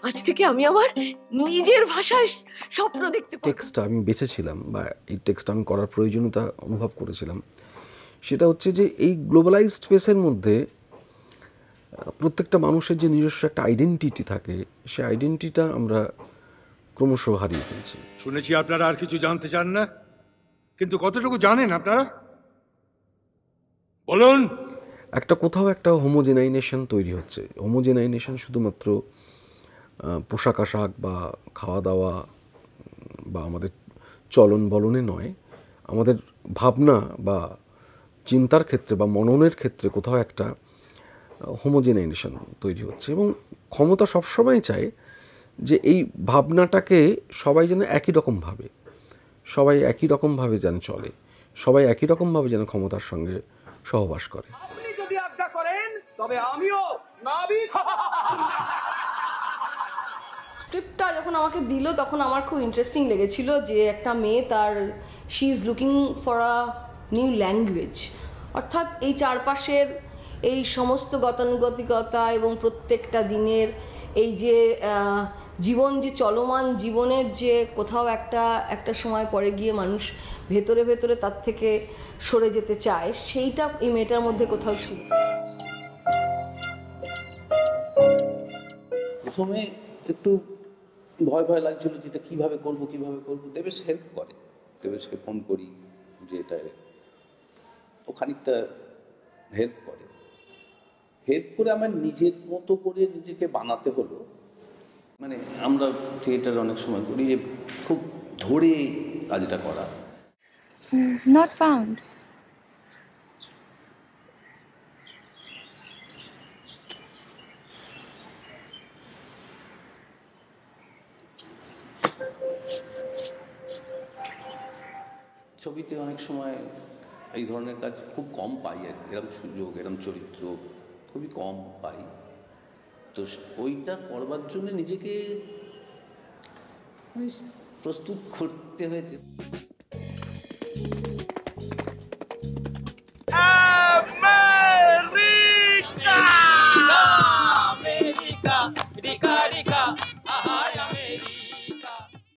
আজ থেকে আমি আমার নিজের ভাষায় স্বপ্ন দেখতে পাবো। টেক্সটটা আমি বেছেছিলাম বা এই টেক্সটটা আমি করার প্রয়োজনীয়তা অনুভব করেছিলাম, সেটা হচ্ছে যে এই গ্লোবালাইজড স্পেসের মধ্যে প্রত্যেকটা মানুষের যে নিজস্ব একটা আইডেন্টিটি থাকে, সেই আইডেন্টিটিটা আমরা ক্রমশ হারিয়ে ফেলছি। শুনেছি আপনারা আর কিছু জানতে চান না, কিন্তু কতটুকু জানেন আপনারা বলুন। একটা কোথাও একটা হোমোজেনাইজেশন তৈরি হচ্ছে। হোমোজেনাইজেশন শুধুমাত্র পোশাক আশাক বা খাওয়া দাওয়া বা আমাদের চলন বলনে নয়, আমাদের ভাবনা বা চিন্তার ক্ষেত্রে বা মননের ক্ষেত্রে কোথাও একটা হোমোজেনাইজেশন তৈরি হচ্ছে। এবং ক্ষমতা সবসময় চায় যে এই ভাবনাটাকে সবাই যেন একই রকম ভাবে, সবাই একই রকমভাবে যেন চলে, সবাই একই রকমভাবে যেন ক্ষমতার সঙ্গে সহবাস করে। আপনি যদি আজ্ঞা করেন তবে আমিও নাবিক। স্ক্রিপ্টটা যখন আমাকে দিল তখন আমার খুব ইন্টারেস্টিং লেগেছিল যে একটা মেয়ে তার she is looking for a new language, অর্থাৎ এই চারপাশের এই সমস্ত গতানুগতিকতা এবং প্রত্যেকটা দিনের এই যে জীবন, যে চলমান জীবনের যে কোথাও একটা সময় পরে গিয়ে মানুষ ভেতরে ভেতরে তার থেকে সরে যেতে চায়, সেইটা এই মেয়েটার মধ্যে কোথাও ছিল। প্রথমে একটু ভয় ভয় লাগছিল যে এটা কীভাবে করবো। দেবেশ হেল্প করে, দেবেশকে ফোন করি যে এটা, ও খানিকটা হেল্প করে আমার নিজের মতো করে নিজেকে বানাতে হলো। মানে আমরা থিয়েটারে অনেক সময় করি যে খুব ধরে কাজটা করা। Not found. ছবিতে অনেক সময় এই ধরনের কাজ খুব কম পাই আর কি, এরকম সুযোগ, এরকম চরিত্র খুবই কম পাই। তো ওইটা করবার জন্য নিজেকে প্রস্তুত করতে হয়েছে।